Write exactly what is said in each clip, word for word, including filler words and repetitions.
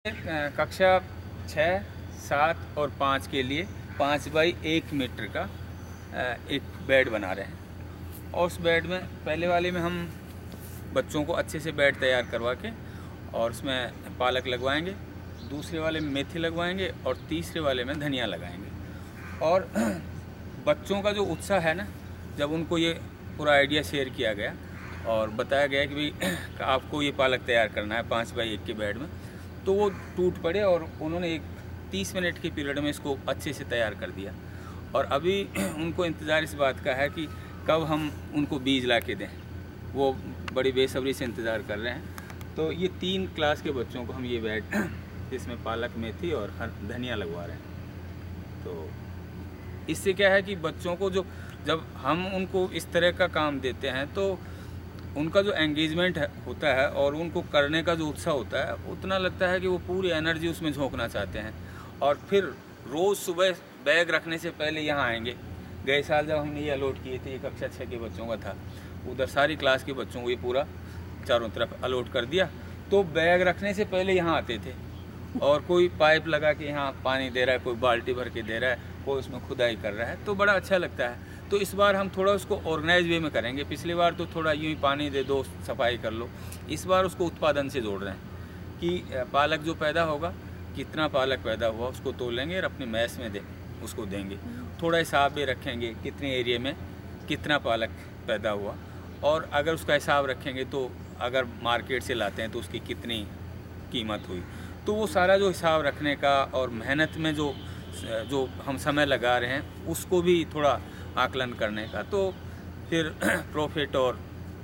कक्षा छः, सात और पाँच के लिए पाँच बाई एक मीटर का एक बेड बना रहे हैं। और उस बेड में पहले वाले में हम बच्चों को अच्छे से बेड तैयार करवा के और उसमें पालक लगवाएंगे, दूसरे वाले में मेथी लगवाएंगे और तीसरे वाले में धनिया लगाएंगे। और बच्चों का जो उत्साह है ना, जब उनको ये पूरा आइडिया शेयर किया गया और बताया गया कि भाई आपको ये पालक तैयार करना है पाँच बाई एक के बेड में, तो वो टूट पड़े और उन्होंने एक तीस मिनट के पीरियड में इसको अच्छे से तैयार कर दिया। और अभी उनको इंतज़ार इस बात का है कि कब हम उनको बीज ला के दें, वो बड़ी बेसब्री से इंतज़ार कर रहे हैं। तो ये तीन क्लास के बच्चों को हम ये बेड इसमें पालक, मेथी और हर धनिया लगवा रहे हैं। तो इससे क्या है कि बच्चों को जो जब हम उनको इस तरह का काम देते हैं तो उनका जो एंगेजमेंट है होता है और उनको करने का जो उत्साह होता है, उतना लगता है कि वो पूरी एनर्जी उसमें झोंकना चाहते हैं। और फिर रोज़ सुबह बैग रखने से पहले यहाँ आएंगे। गए साल जब हमने ये अलॉट किए थे, ये कक्षा छः के बच्चों का था, उधर सारी क्लास के बच्चों को ये पूरा चारों तरफ अलॉट कर दिया। तो बैग रखने से पहले यहाँ आते थे और कोई पाइप लगा के यहाँ पानी दे रहा है, कोई बाल्टी भर के दे रहा है, कोई उसमें खुदाई कर रहा है, तो बड़ा अच्छा लगता है। तो इस बार हम थोड़ा उसको ऑर्गेनाइज वे में करेंगे। पिछली बार तो थोड़ा यूँ ही पानी दे दो, सफाई कर लो। इस बार उसको उत्पादन से जोड़ रहे हैं कि पालक जो पैदा होगा, कितना पालक पैदा हुआ उसको तोलेंगे और अपने मैस में दे उसको देंगे। थोड़ा हिसाब भी रखेंगे कितने एरिया में कितना पालक पैदा हुआ, और अगर उसका हिसाब रखेंगे तो अगर मार्केट से लाते हैं तो उसकी कितनी कीमत हुई। तो वो सारा जो हिसाब रखने का और मेहनत में जो जो हम समय लगा रहे हैं उसको भी थोड़ा आकलन करने का, तो फिर प्रॉफिट और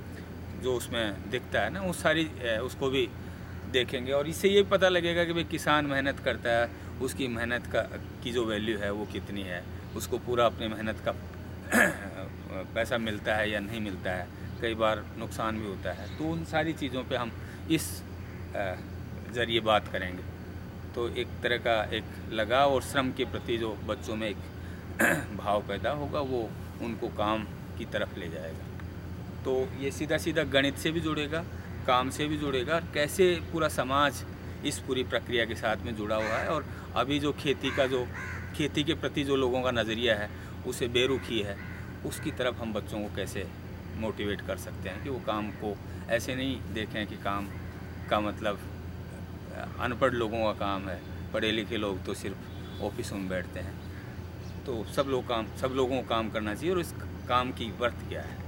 जो उसमें दिखता है ना, वो सारी उसको भी देखेंगे। और इससे ये पता लगेगा कि भाई किसान मेहनत करता है, उसकी मेहनत का की जो वैल्यू है वो कितनी है, उसको पूरा अपने मेहनत का पैसा मिलता है या नहीं मिलता है, कई बार नुकसान भी होता है। तो उन सारी चीज़ों पे हम इस ज़रिए बात करेंगे। तो एक तरह का एक लगाव और श्रम के प्रति जो बच्चों में एक भाव पैदा होगा, वो उनको काम की तरफ ले जाएगा। तो ये सीधा सीधा गणित से भी जुड़ेगा, काम से भी जुड़ेगा, कैसे पूरा समाज इस पूरी प्रक्रिया के साथ में जुड़ा हुआ है। और अभी जो खेती का जो खेती के प्रति जो लोगों का नज़रिया है, उसे बेरुखी है, उसकी तरफ हम बच्चों को कैसे मोटिवेट कर सकते हैं कि वो काम को ऐसे नहीं देखें कि काम का मतलब अनपढ़ लोगों का काम है, पढ़े लिखे लोग तो सिर्फ ऑफिसों में बैठते हैं। तो सब लोग काम सब लोगों को काम करना चाहिए और इस काम की वर्थ क्या है।